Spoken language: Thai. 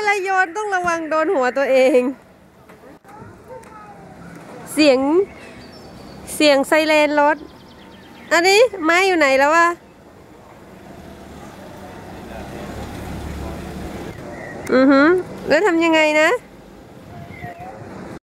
ลาโยนต้องระวังโดนหัวตัวเอง เสียงไซเรนรถอันนี้ไม้อยู่ไหนแล้ววะแล้วทำยังไงนะ